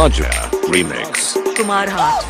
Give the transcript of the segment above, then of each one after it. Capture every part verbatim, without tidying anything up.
Raja Remix. Kumar Hart.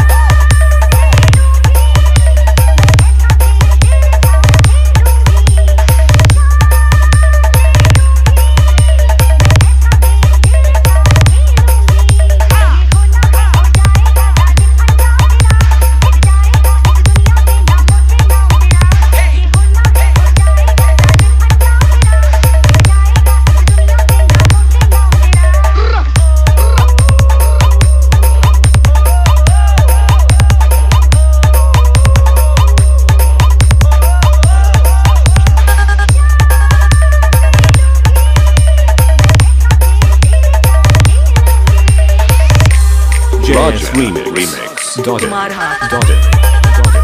Raja Remix. Remix. Dotted. Kumar Hart. Dotted. Dotted.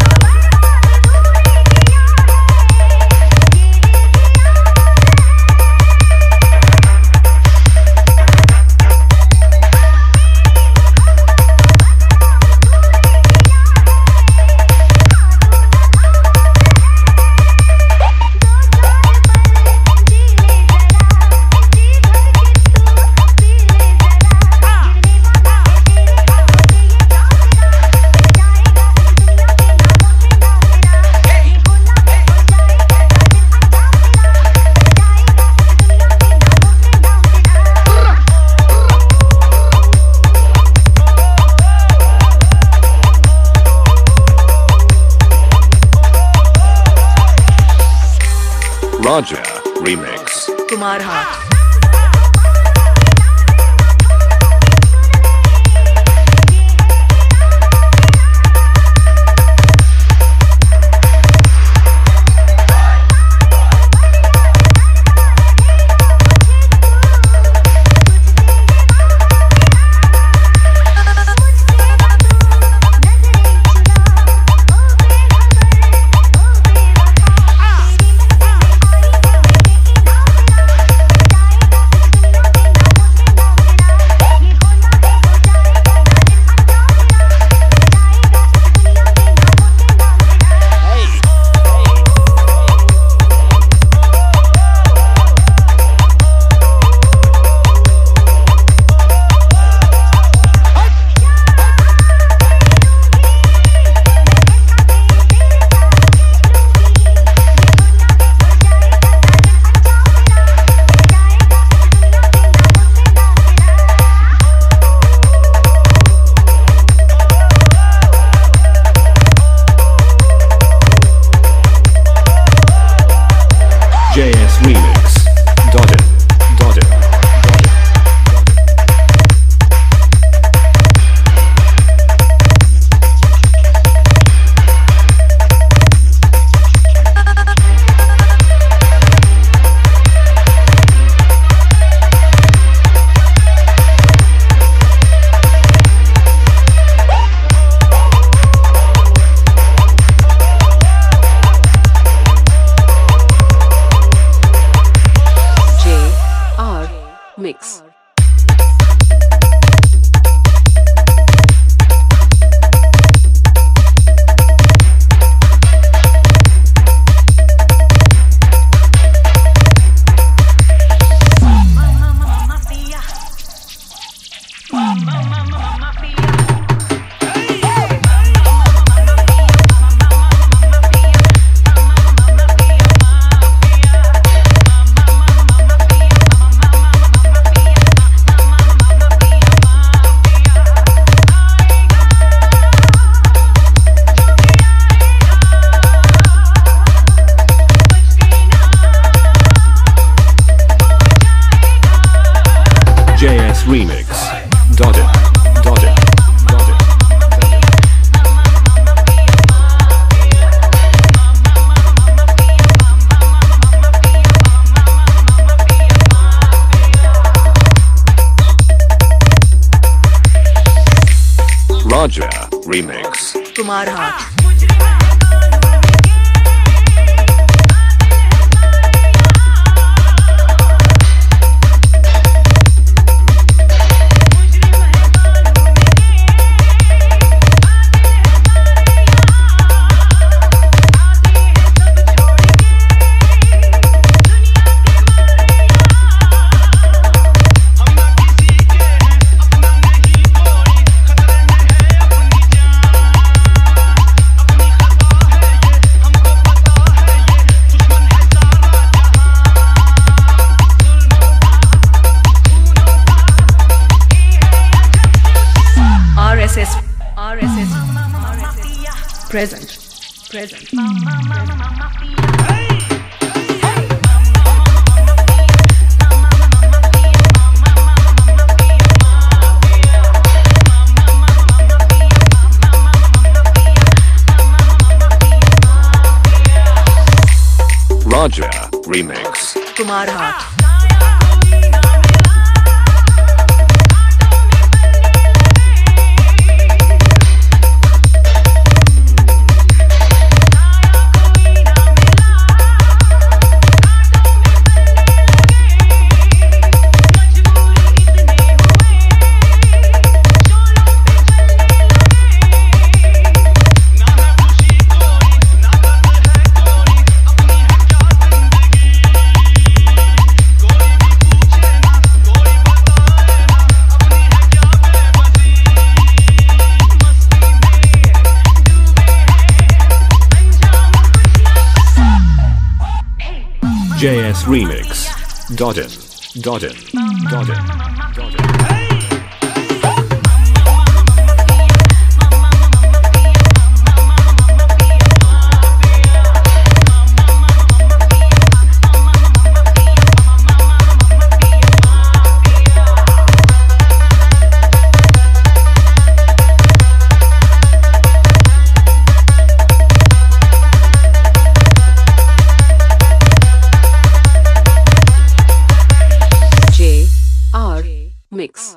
Raja Remix. Kumar Hart. J S Remix. Dotted. Dotted. Mix. J S Remix. Dotted. Dotted. Dotted. Raja Remix. Kumar Hart. S S R S S R S S present present Raja Remix. Kumar Hart. J S Remix. Dodin. Dodin. Dodin. Dodin. Mix.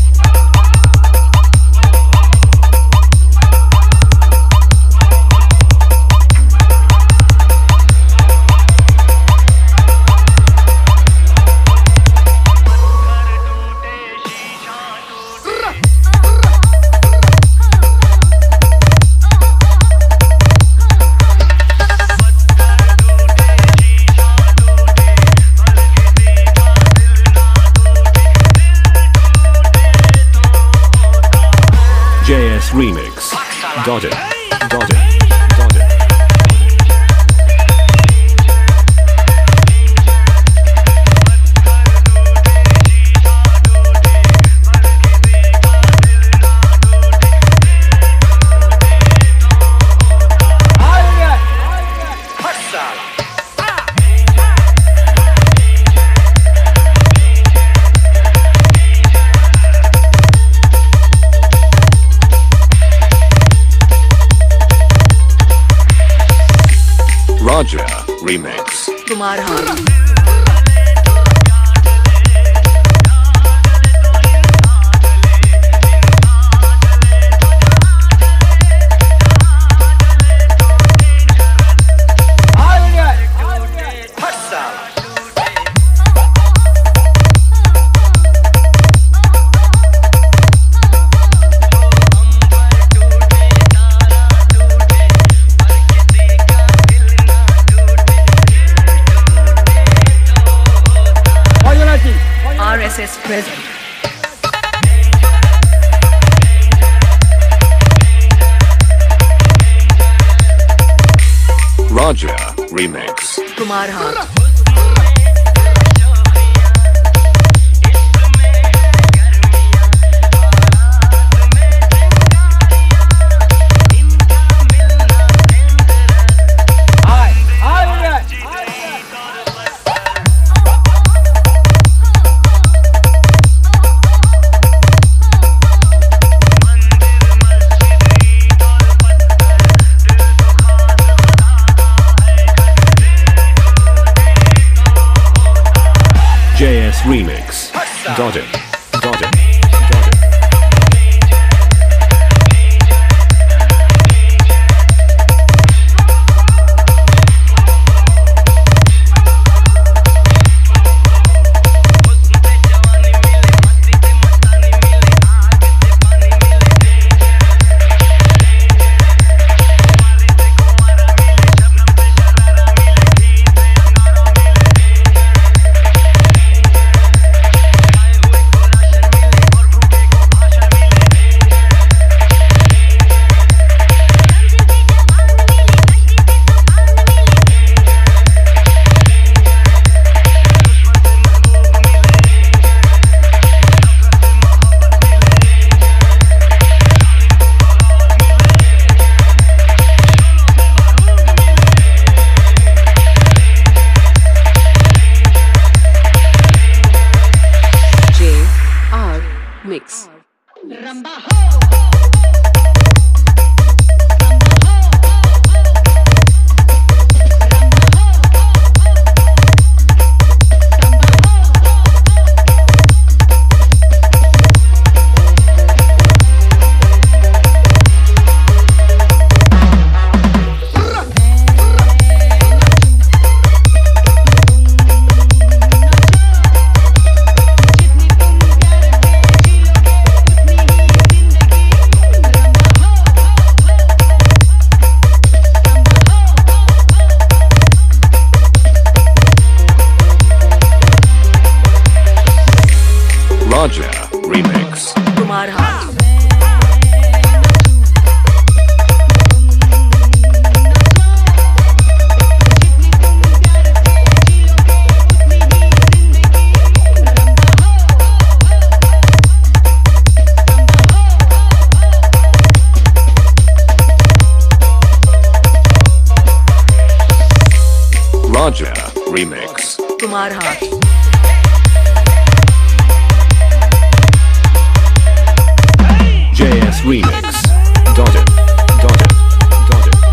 J S Remix. Dodin. Dodin. Dodin. Raja Remix. Kumar Hart. R S S present. Raja Remix. Kumar Hart. J S Remix. Dodin. Dodin. Dodin. Raja Remix. Kumar Hart. Raja Remix. Kumar Hart. J S Remix. Dot it. Dot it. Dot it.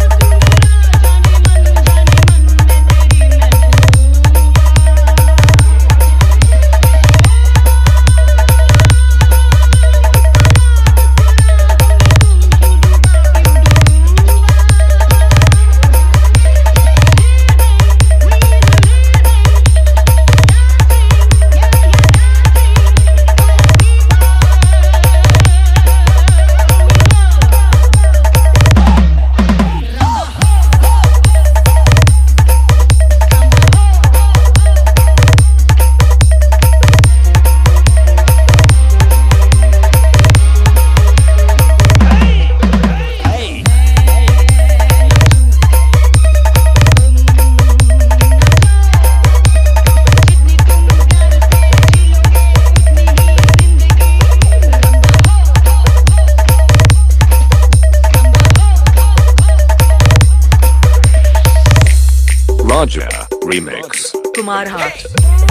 Raja Remix. Kumar Hart.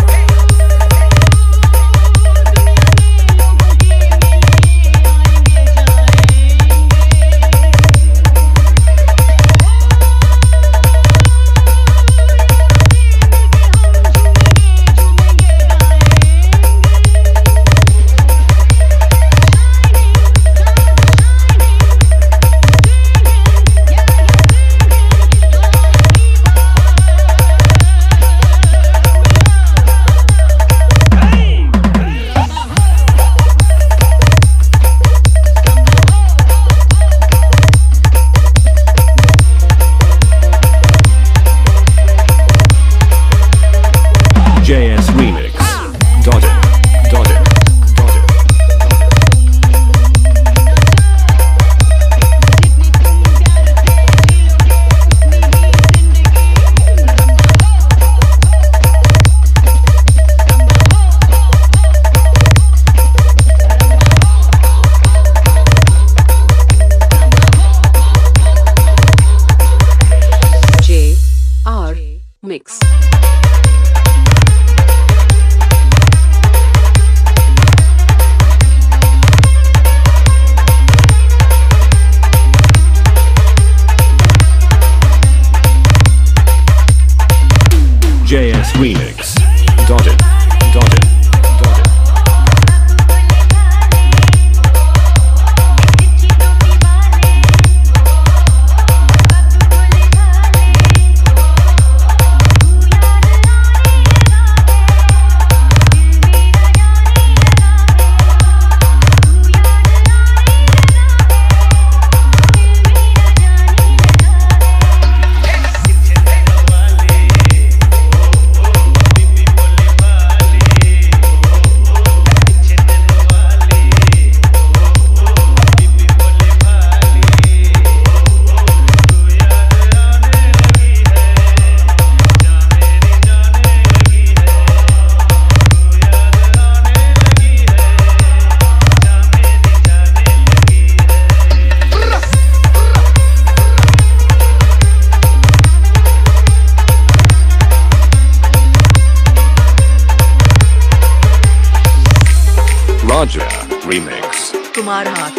J S Remix. Dot it. Dot it. Dot it. J R Mix. J S Remix. Dot it. Dot it. Dot it. Raja Remix. Kumar हाथ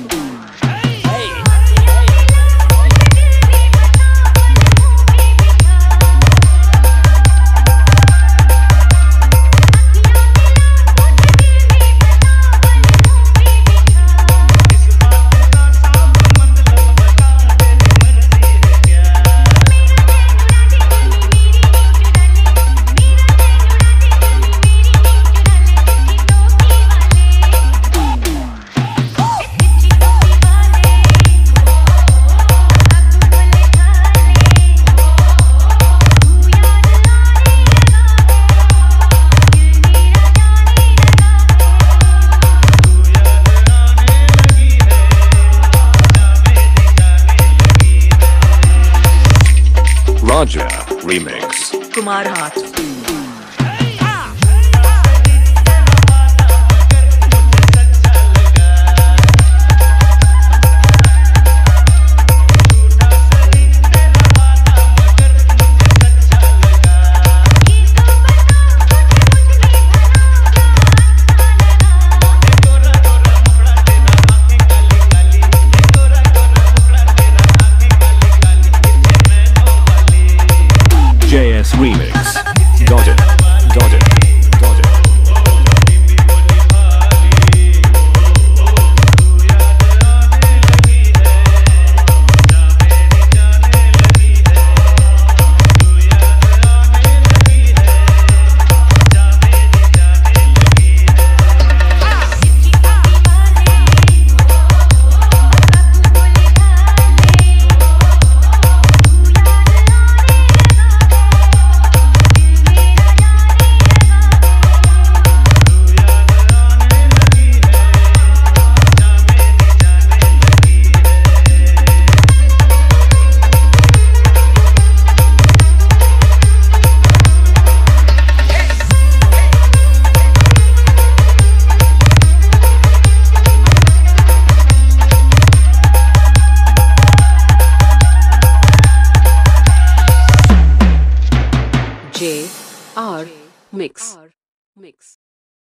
Raja Remix Kumar हाथ J S Remix. Got it. Got it. Got it. J R Mix Mix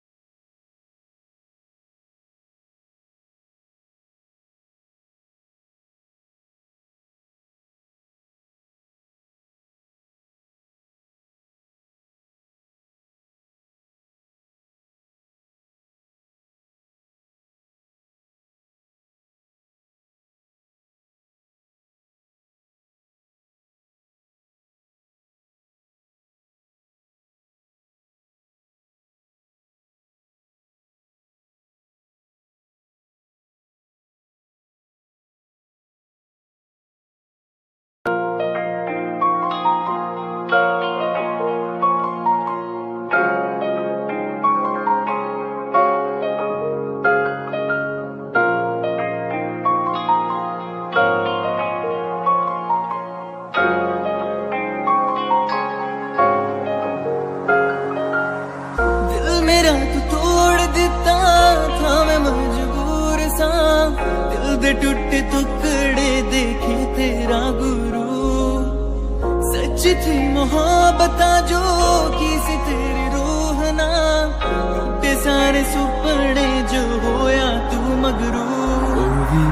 टूटे टुकड़े देखे तेरा गुरु सच थी मोहब्बत जो किसी तेरी रूह ना टूटे सारे सुपने जो होया तू मगरू ओ भी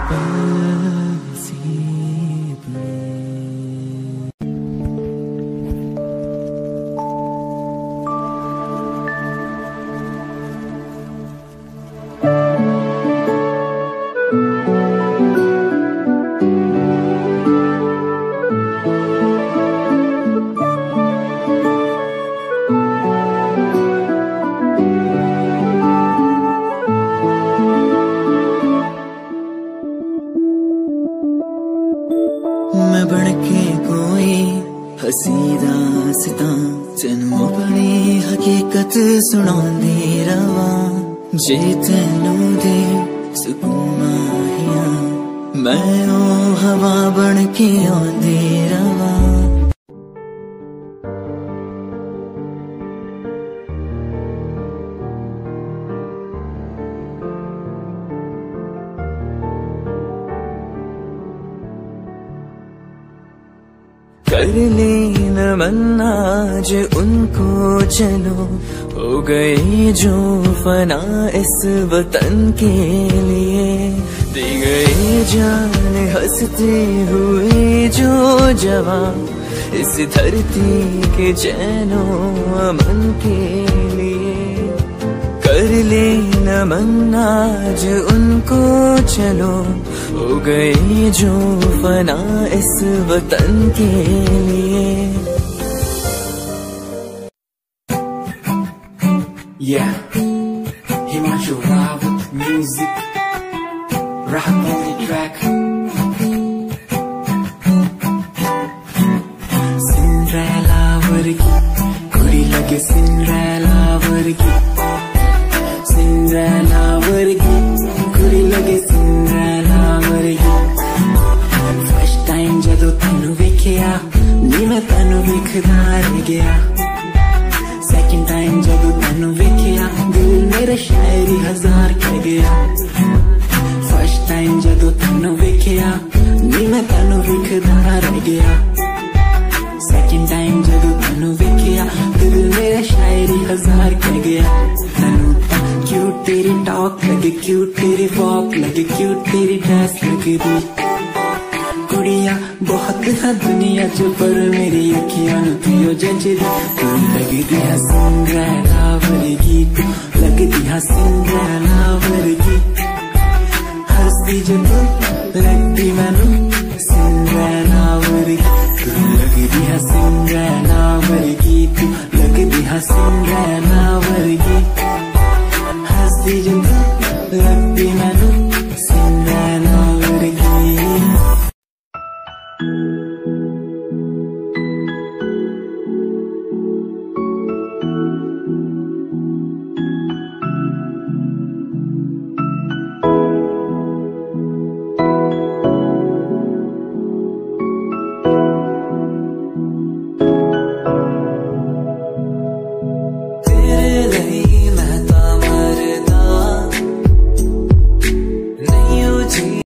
मैं बनके कोई हसीदा सिता तेनू अपनी हकीकत सुनांदी रवा जे तेनू दे सुकून माहिया मैं ओ हवा बनके आंदी रवा कर ले नमन आज उनको चलो, हो गए जो फना इस वतन के लिए, दी गई जान हंसते हुए जो जवान इस धरती के चैनो अमन के लिए। कर ले नमन आज उनको चलो, हो गए जो फना इस वतन के लिए। Yeah, Himanshu Rao with music, rap on the track. Cinderella vargi, kudi lage Cinderella vargi. Cinderella vargi, kudi lage Cinderella vargi. First time jadoo tanu vekhya, ni main tanu vekhda reh gaya. Second time जदों तैनू वेखिया, दिल मेरा शायरी हजार कह गया। First time जदों तैनू वेखिया, नी मैं तैनू वेखदा रह गया। Second time जदों तैनू वेखिया, दिल मेरा शायरी हजार कह गया। तैनू तां cute तेरी talk लगे, cute तेरी walk लगे, cute तेरी dress लगे दी। कुड़िया बहुत है दुनिया च पर मेरी अखियां नू थियो जचदी। तू लगदी है सिंड्रेला वर्गी, तू लगदी है सिंड्रेला वर्गी। हंसदी जो तू लगदी मैनू सिंड्रेला वर्गी। तू लगदी है सिंड्रेला वर्गी, तू लगदी है सिंड्रेला वर्गी। हंसदी जो